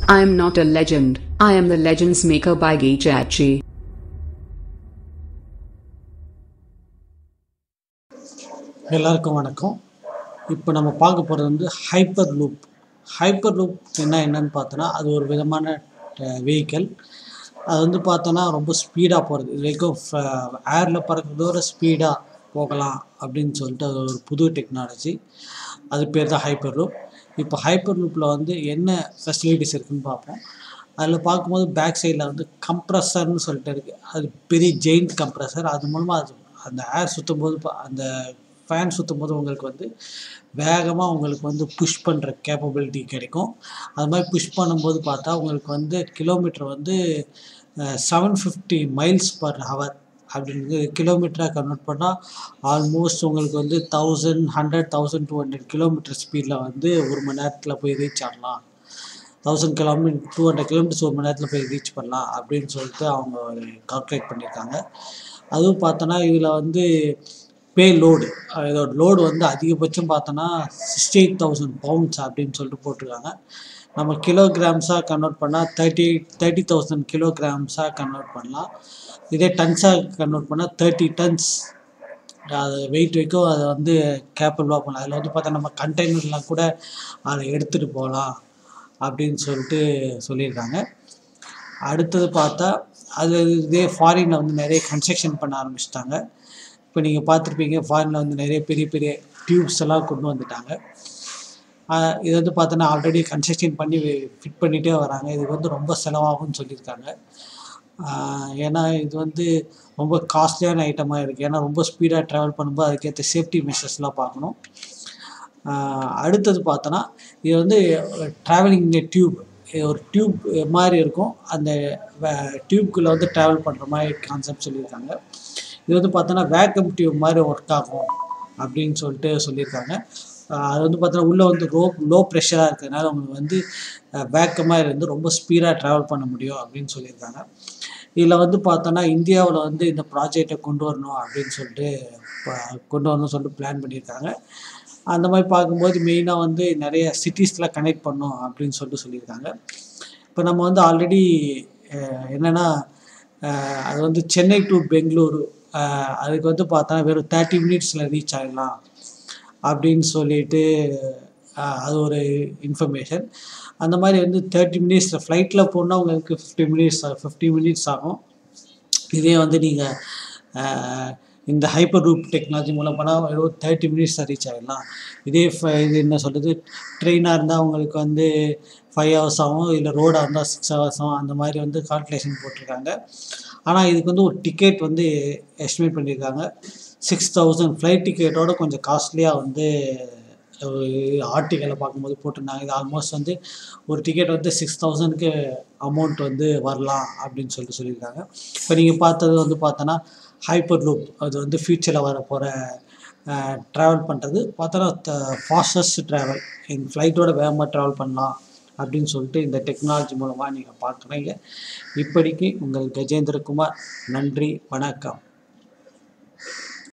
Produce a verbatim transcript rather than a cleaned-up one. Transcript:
I am not a legend, I am the legends maker by Geechachi. எல்லாருக்கும் வணக்கம். இப்போ நம்ம பார்க்க போகிறது வந்து ஹைப்பர் லூப். ஹைப்பர் லூப் என்ன என்னன்னு பார்த்தோன்னா, அது ஒரு விதமான வெஹிக்கிள். அது வந்து பார்த்தோன்னா ரொம்ப ஸ்பீடாக போகிறது. இது வரைக்கும் ஏரில் பறக்கிறதோட ஸ்பீடாக போகலாம் அப்படின்னு சொல்லிட்டு அது ஒரு புது டெக்னாலஜி. அது பேர் தான் ஹைப்பர் லூப். இப்போ ஹைப்பர் லூப்பில் வந்து என்ன ஃபெசிலிட்டிஸ் இருக்குதுன்னு பார்ப்போம். அதில் பார்க்கும்போது பேக் சைடில் வந்து கம்ப்ரஸர்னு சொல்லிட்டு இருக்குது. அது பெரிய ஜெயிண்ட் கம்ப்ரஸர். அது மூலமாக அது அந்த ஏர் சுற்றும் போது அந்த ஃபேன் சுற்றும் போது உங்களுக்கு வந்து வேகமாக உங்களுக்கு வந்து புஷ் பண்ணுற கேப்பபிலிட்டி கிடைக்கும். அது மாதிரி புஷ் பண்ணும்போது பார்த்தா உங்களுக்கு வந்து கிலோமீட்டர் வந்து seven fifty miles per hour அப்படின்றது கிலோமீட்டராக கன்வெர்ட் பண்ணால் ஆல்மோஸ்ட் உங்களுக்கு வந்து thousand hundred thousand two hundred kilometre ஸ்பீடில் வந்து ஒரு மணி நேரத்தில் போய் ரீச் ஆகலாம். Thousand kilometre two hundred kilometres ஒரு மணி நேரத்தில் போய் ரீச் பண்ணலாம் அப்படின்னு சொல்லிட்டு அவங்க கால்குலேட் பண்ணியிருக்காங்க. அதுவும் பார்த்தோன்னா இதில் வந்து பே லோடு, இதோட லோடு வந்து அதிகபட்சம் பார்த்தோன்னா சிக்ஸ்டி எயிட் தௌசண்ட் பவுண்ட்ஸ் அப்படின்னு சொல்லிட்டு போட்டிருக்காங்க. நம்ம கிலோகிராம்ஸாக கன்வெர்ட் பண்ணால் தேர்ட்டி தேர்ட்டி தௌசண்ட் கிலோகிராம்ஸாக கன்வெர்ட் பண்ணலாம். இதே டன்ஸாக கன்வெர்ட் பண்ணால் தேர்ட்டி டன்ஸ் அது வெயிட் வைக்கும் அதை வந்து கேப்பபிளாக பண்ணலாம். அதில் வந்து பார்த்தா நம்ம கண்டெய்னர்லாம் கூட அதை எடுத்துகிட்டு போகலாம் அப்படின்னு சொல்லிட்டு சொல்லியிருக்காங்க. அடுத்தது பார்த்தா அது இதே ஃபாரினில் வந்து நிறைய கன்ஸ்ட்ரக்ஷன் பண்ண ஆரம்பிச்சிட்டாங்க. இப்போ நீங்கள் பார்த்துருப்பீங்க, ஃபாரினில் வந்து நிறைய பெரிய பெரிய டியூப்ஸ் எல்லாம் கொண்டு வந்துட்டாங்க. இது வந்து பார்த்தோன்னா ஆல்ரெடி கன்ஸ்ட்ரக்ஷன் பண்ணி ஃபிட் பண்ணிகிட்டே வராங்க. இது வந்து ரொம்ப செலவாகும்னு சொல்லியிருக்காங்க. ஏன்னா இது வந்து ரொம்ப காஸ்ட்லியான ஐட்டமாக இருக்குது. ஏன்னா ரொம்ப ஸ்பீடாக ட்ராவல் பண்ணும்போது அதுக்கேற்ற சேஃப்டி மெஷர்ஸ்லாம் பார்க்கணும். அடுத்தது பார்த்தோன்னா இது வந்து ட்ராவலிங் டியூப், ஒரு டியூப் மாதிரி இருக்கும். அந்த டியூப்குள்ளே வந்து ட்ராவல் பண்ணுற மாதிரி கான்செப்ட் சொல்லியிருக்காங்க. இது வந்து பார்த்தோன்னா வேக்கம் டியூப் மாதிரி ஒர்க் ஆகும் அப்படின்னு சொல்லிட்டு சொல்லியிருக்காங்க. அது வந்து பார்த்தோன்னா உள்ளே வந்து லோ லோ ப்ரெஷராக இருக்கிறதுனால உங்களுக்கு வந்து வேக்கமாக இருந்து ரொம்ப ஸ்பீடாக ட்ராவல் பண்ண முடியும் அப்படின்னு சொல்லியிருக்காங்க. இதில் வந்து பார்த்தோன்னா இந்தியாவில் வந்து இந்த ப்ராஜெக்டை கொண்டு வரணும் அப்படின்னு சொல்லிட்டு கொண்டு வரணும்னு சொல்லிட்டு பிளான் பண்ணியிருக்காங்க. அந்த மாதிரி பார்க்கும்போது மெயினாக வந்து நிறைய சிட்டிஸில் கனெக்ட் பண்ணணும் அப்படின்னு சொல்லிட்டு சொல்லியிருக்காங்க. இப்போ நம்ம வந்து ஆல்ரெடி என்னென்னா அது வந்து சென்னை டு பெங்களூரு அதுக்கு வந்து பார்த்தா வெறும் தேர்ட்டி மினிட்ஸில் ரீச் ஆகிடலாம் அப்படின்னு சொல்லிட்டு அது ஒரு இன்ஃபர்மேஷன். அந்த மாதிரி வந்து தேர்ட்டி மினிட்ஸ் ஃப்ளைட்டில் போனால் உங்களுக்கு ஃபிஃப்டி மினிட்ஸ் ஃபிஃப்டி மினிட்ஸ் ஆகும். இதே வந்து நீங்கள் இந்த ஹைப்பர் லூப் டெக்னாலஜி மூலம் பண்ணால் வெறும் தேர்ட்டி மினிட்ஸில் ரீச் ஆகிடலாம். இதே இது என்ன சொல்கிறது, ட்ரெயினாக இருந்தால் உங்களுக்கு வந்து ஃபைவ் ஹவர்ஸ் ஆகும், இல்லை ரோடாக இருந்தால் சிக்ஸ் ஹவர்ஸ் ஆகும். அந்த மாதிரி வந்து கால்குலேஷன் போட்டிருக்காங்க. ஆனால் இதுக்கு வந்து ஒரு டிக்கெட் வந்து எஸ்டிமேட் பண்ணியிருக்காங்க சிக்ஸ் தௌசண்ட் ஃப்ளைட் டிக்கெட்டோட கொஞ்சம் காஸ்ட்லியாக வந்து ஆர்டிக்கலை பார்க்கும்போது போட்டிருந்தாங்க. இது ஆல்மோஸ்ட் வந்து ஒரு டிக்கெட் வந்து சிக்ஸ் தௌசண்ட்க்கு அமௌண்ட் வந்து வரலாம் அப்படின்னு சொல்லிட்டு சொல்லியிருக்காங்க. இப்போ நீங்கள் பார்த்தது வந்து பார்த்தோன்னா ஹைப்பர் லூப், அது வந்து ஃப்யூச்சரில் வர போகிற ட்ராவல் பண்ணுறது பார்த்தோன்னா ஃபாஸ்டஸ்ட் ட்ராவல், எங்கள் ஃப்ளைட்டோட வேகமாக ட்ராவல் பண்ணலாம் அப்படின்னு சொல்லிட்டு இந்த டெக்னாலஜி மூலமாக நீங்கள் பார்க்குறீங்க. இப்படிக்கு உங்கள் கஜேந்திரகுமார். நன்றி, வணக்கம்.